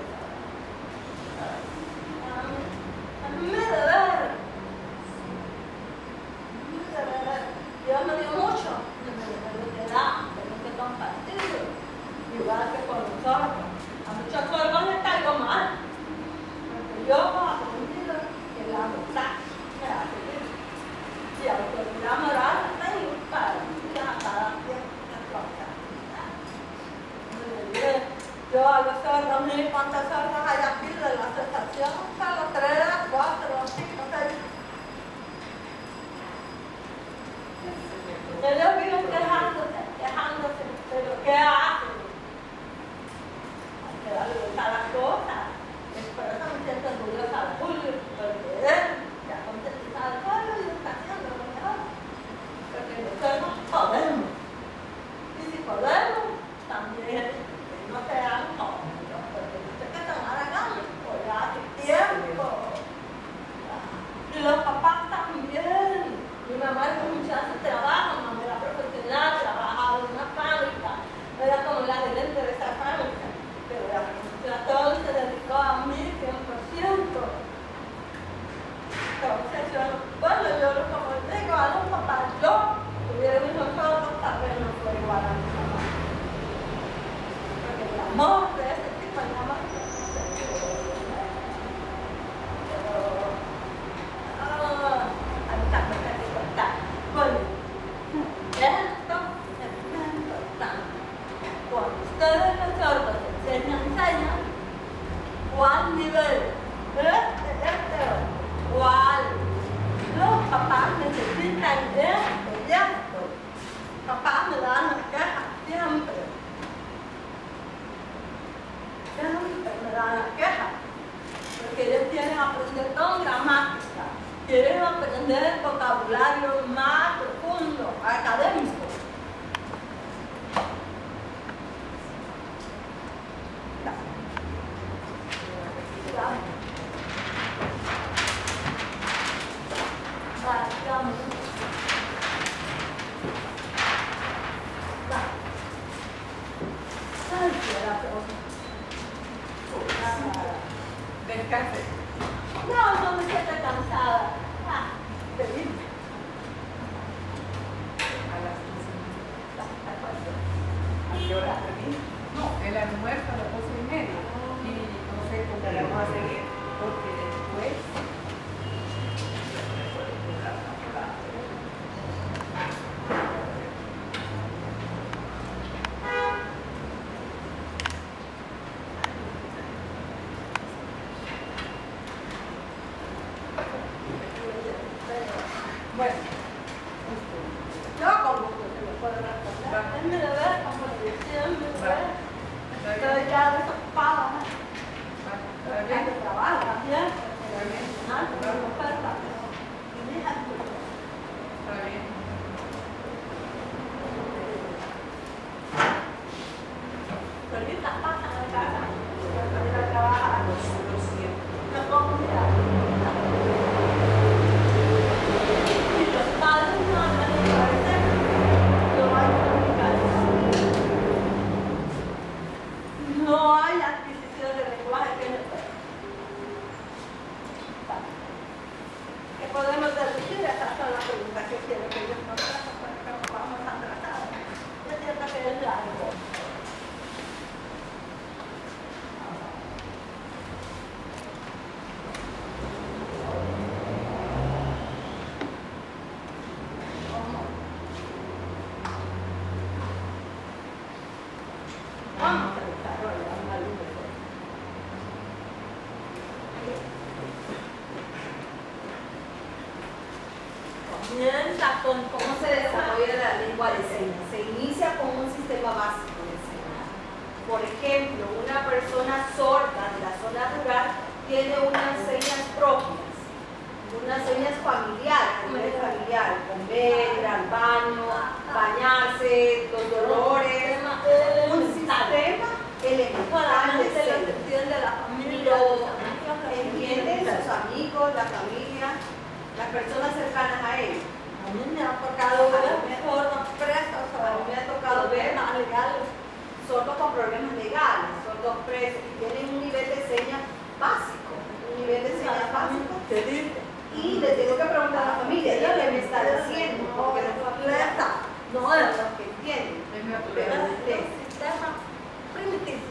A mí me debe ver. Dios me dio mucho, me da, tengo que compartirlo. Igual que con los sordos. A muchos sordos les caigo mal. Porque yo he aprendido que la amistad me hace bien. Y autoridad moral tengo para cada cierta cosa. Yo a los sordos, mire cuántos sordos hay aquí de la asociación, a los 3, 4, 5, 6. Ellos viven quejándose, pero ¿qué hacen? Hay que darle vuelta a las cosas. Por eso me siento orgullosa de Julio, porque él se ha concientizado al pueblo y está haciendo lo mejor. Porque nosotros podemos. Y si podemos, también no sean jóvenes, porque no sé qué se van a ganar, o ya hace tiempo. Y los papás también. Mi mamá hizo mucho hace trabajo, mamá era profesional, trabajaba en una fábrica, era como la gerente de esa fábrica, pero la todo se dedicó a mí 100%. Entonces yo como digo a los papás, yo tuviera hijos solos, tal vez no fue igual a mi mamá. Porque el amor de ese tipo de amor no se puede. Pero bueno, esto es muy importante. Cuando ustedes los sordos enseñan, ¿cuál nivel? ¿Cuál? Los papás necesitan esto y esto. Papás me dan las quejas siempre. Siempre me dan las quejas. Porque ellos quieren aprender con gramática. Quieren aprender vocabulario más profundo, académico. Descanse. No me siento cansada. Feliz. A las 15. ¿A qué hora termina? No, el almuerzo a las 12:30. Y no sé cómo vamos a seguir, porque después. Bueno, Yo como que se lo puedo responder. Es mi deber, como le decía, es mi deber. Estoy ya desocupada. está Ya bien. que trabaja, bien. Está bien. Ah, pero oferta, pero mi hija Está bien. solitas pasan en casa. Para ir a trabajar. Lo siento. No como mirar. Y los padres no hablan de parecer. No hay comunicación. No hay adquisición de lenguaje que no pueda. ¿Qué podemos deducir? Esas son las preguntas que quiero que ellos nos hagan para que nos vamos a tratar. Es cierto que es largo. Vamos a desarrollar una luz. Comienza con ¿Cómo se desarrolla la lengua de señas? Se inicia con un sistema básico de señas. Por ejemplo, una persona sorda de la zona rural tiene unas señas propias, unas señas familiares, comer, ir al baño, bañarse, los dolores, un sistema elemental de señas. entiende la familia. Lo entienden sus amigos, la familia, las personas cercanas a él. A mí me ha tocado ver sordos presos, A mí me ha tocado ver más legales. sordos con problemas legales, sordos presos, y tienen un nivel de señas básico, un nivel de señas básico. ¿Qué dice? Y le tengo que preguntar a la familia, ¿ella qué me está diciendo? Porque la familia no es lo que entienden. Déjeme Pero apurar. es El sistema primitivo.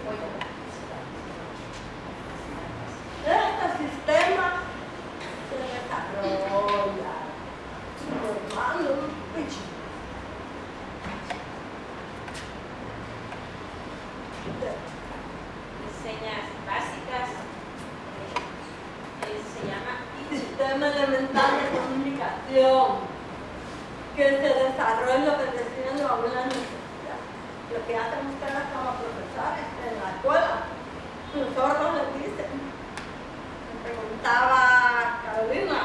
Este sistema se desarrolla formando un bicho. Señas básicas, se llama Sistema elemental de comunicación que se desarrolla obedeciendo a una necesidad. Lo que hacen ustedes como profesores en la escuela, los sordos les dicen. Me preguntaba Carolina,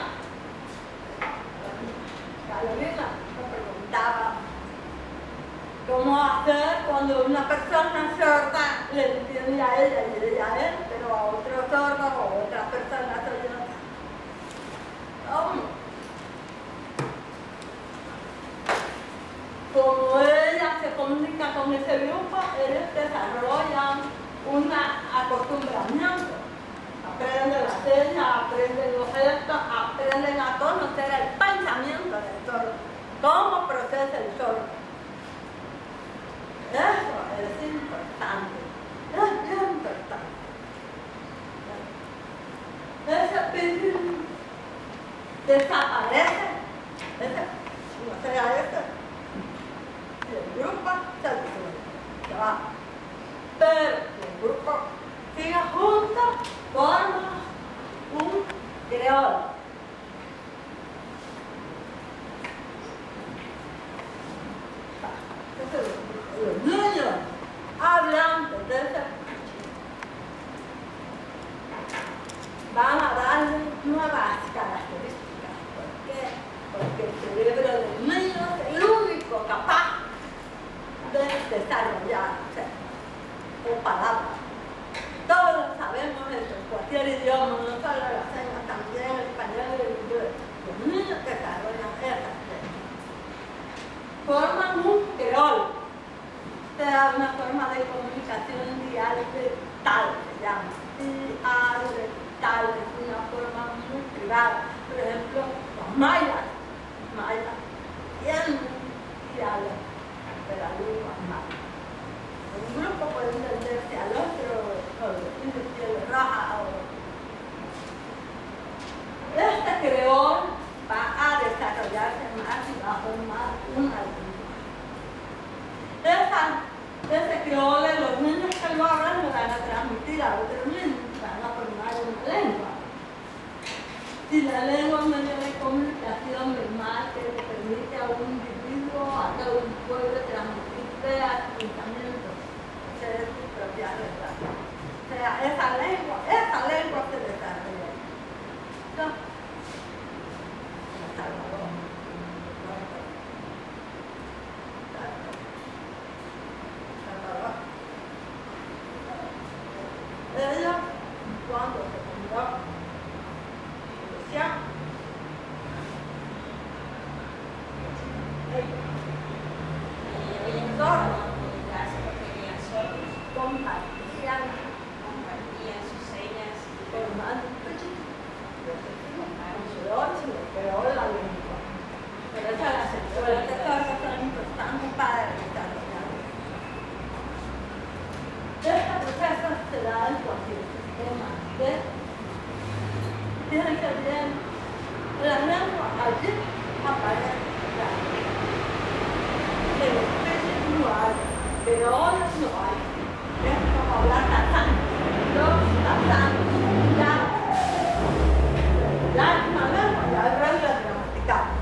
me preguntaba cómo hacer cuando una persona sorda le entiende a ella y ella a él, pero a otro sordo o otra persona sorda. Como ella se comunica con ese grupo, ellos desarrollan un acostumbramiento. Aprenden la seña, aprenden los gestos, aprenden a conocer el pensamiento del sordo, cómo procesa el sordo. Eso es importante, es bien importante. Ese pidgin desaparece, no sea ese. Y el grupo se disuelve, se va. Pero si el grupo sigue junto, forma un creol. Entonces, los niños hablantes de ese van a darle nuevas características. ¿Por qué? Porque el cerebro del niño es el único capaz de desarrollar o palabras. Todos sabemos en cualquier idioma, no solo las señas, también el español y el inglés. Los niños desarrollan esas señas. Forman un creol. Esta es una forma de comunicación comunicación dialectal se llama. Dialectal es una forma muy privada. Por ejemplo, los mayas tienen dialecto de la lengua maya. Un grupo puede entenderse al otro, o de piel roja, este creol va a desarrollarse más y va a formar una lengua. Ese creol, los niños que lo hablan lo van a transmitir a otros niños, van a formar una lengua. Si la lengua es un medio de comunicación normal que le permite a un individuo, a todo un pueblo, transmitir ideas, pensamientos, ser su propia verdad. O sea, esa lengua se desarrolla. ¿No? Salvador. Ella, cuando se fundó Rusia, compartían sus señas, formando un pero la lengua. Pero esa es la sección de cosas son importantes para desarrollar. Este proceso se da en cualquier sistema. Fíjense bien, la lengua allí aparece en especies no hay, pero ahora no hay. Es como hablar tatán. Los tatán ya es una lengua, ya hay reglas gramaticales.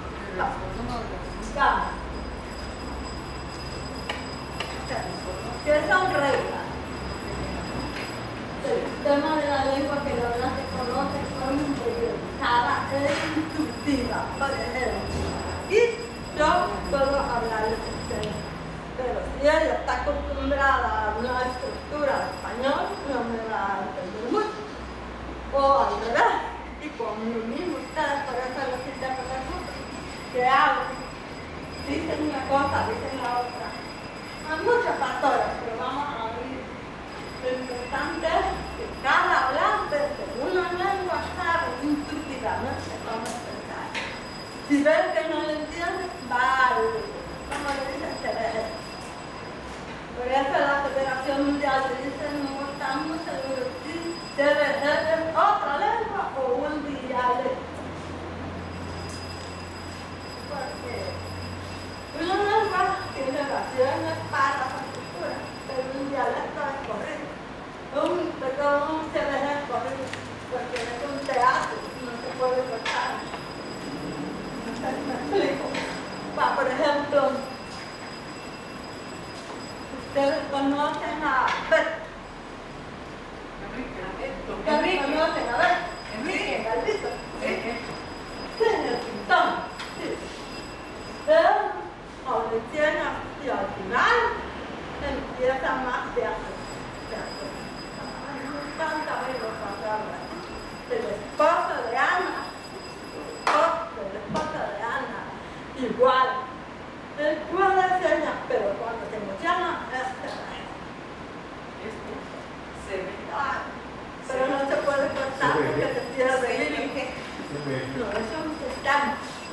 ¿Qué son reglas? El sistema de la lengua que la verdad se conoce como interiorizada e intuitiva, por ejemplo. Y yo puedo hablar de ustedes, pero si ella está acostumbrada a una estructura de español, no me va a entender mucho. O al revés, y conmigo mismo ustedes, por eso los intérpretes que hablan, dicen una cosa, dicen la otra. Hay muchos factores, pero vamos a abrir. Lo importante es que cada hablante de una lengua sabe intuitivamente cómo expresar. Si ven que no lo entiende, vale, como le dicen, se deje. Por eso la Federación Mundial le dice, no estamos seguros si debe ser otra lengua o un dialecto. Porque una lengua tiene oraciones para la cultura, pero un dialecto es correcto. Perdón, se deja correr, porque es un teatro, no se puede cortar. No sé si me explico. Por ejemplo, ustedes conocen a Beto. Ustedes conocen a Beto. Enrique, Galvito. Sí, el pintón. Sí. Él audiciona y al final empieza más teatro. Me encanta verlo cuando habla. El esposo de Ana, igual. Él puede enseñar, pero cuando se emociona, pero no se puede cortar porque se pierde el límite. No, eso es un sistema.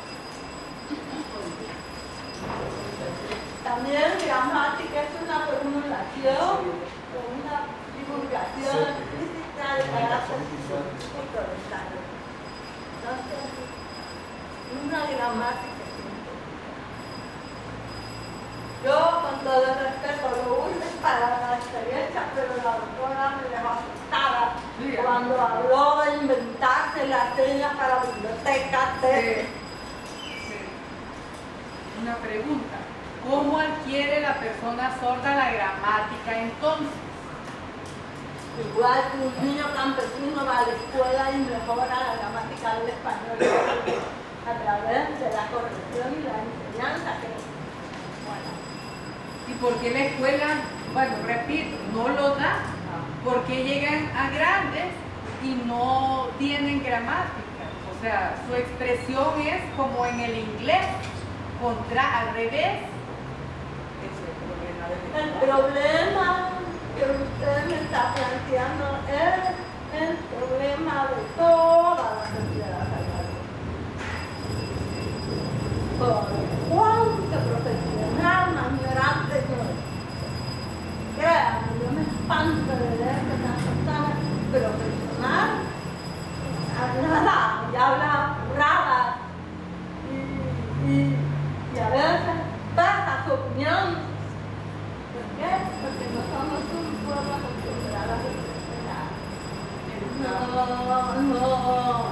También gramática es una formulación o una divulgación explícita de carácter autorizado. Entonces, una gramática simple. Yo, con todo el respeto, lo uso para la experiencia, pero la doctora me dejó asustada cuando habló de inventarse las señas para bibliotecas. Una pregunta. ¿Cómo adquiere la persona sorda la gramática entonces? Igual que un niño campesino va a la escuela y mejora la gramática del español a través de la corrección y la enseñanza. ¿Y por qué la escuela, bueno, repito, no lo da? Porque llegan a grandes y no tienen gramática. O sea, su expresión es como en el inglés, al revés. El problema que usted me está planteando es el problema de toda la sociedad salvadoreña. Por cuánto profesional más ignorante soy. Créanme, yo me espanto de ver que las personas profesionales nada, y habla burradas y a veces pasa su opinión. ¿Por qué? Porque no somos un pueblo acostumbrado a respetar. No.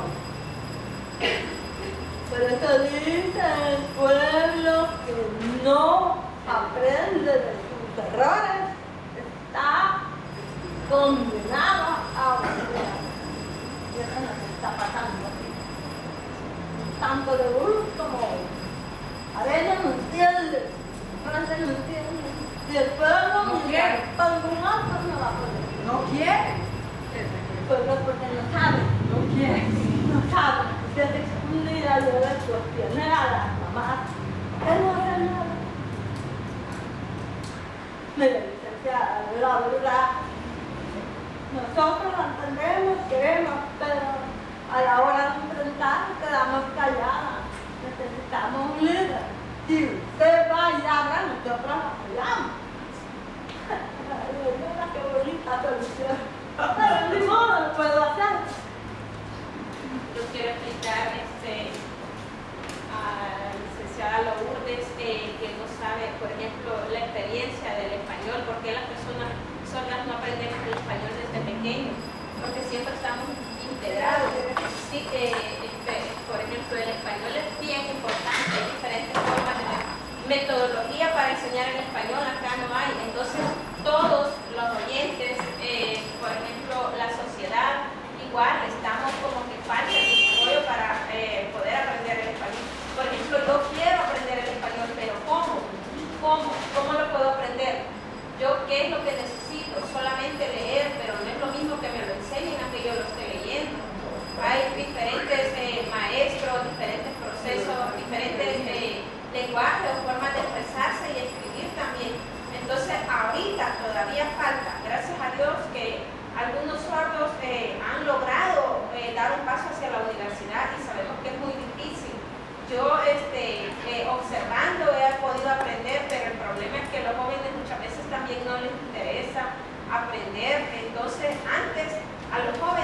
Por eso dice el pueblo que no aprende de sus errores está condenado a olvidar. Y eso es lo que está pasando aquí. Tanto de uno como otro. A veces no entiende, a veces no entiende. Y el pueblo no quiere. por algún otro no va a poder. No quiere. El pueblo porque no sabe. No quiere. No sabe. Desde que un día yo le cuestioné a las mamás, él no hace nada. Mire, licenciada, la verdad, nosotros la entendemos, queremos, pero a la hora de enfrentar quedamos calladas. Necesitamos un líder. Si usted va y habla, nosotros apoyamos. Mira qué bonita solución. Pero ni modo, lo puedo hacer. Yo quiero explicar a la licenciada Lourdes que no sabe, por ejemplo, la experiencia del español, por qué las personas sordas no aprendemos el español desde pequeños, porque siempre estamos integrados. Sí, por ejemplo, el español es bien importante, hay diferentes formas de metodología para enseñar el español, acá no hay. Entonces, todos los oyentes, por ejemplo, la sociedad, igual estamos como que falta de desarrollo para poder aprender el español. Por ejemplo, yo quiero aprender el español, pero ¿cómo? ¿Cómo lo puedo aprender? Yo, ¿qué es lo que necesito? Solamente leer, pero no es lo mismo que me lo enseñen a que yo lo esté leyendo. Hay diferentes maestros, diferentes procesos, diferentes lenguajes o formas de expresarse y escribir también. Entonces, ahorita todavía falta, gracias a Dios, que algunos sordos han logrado dar un paso hacia la universidad y sabemos que es muy difícil. Yo observando he podido aprender, pero el problema es que los jóvenes muchas veces también no les interesa aprender. Entonces, antes a los jóvenes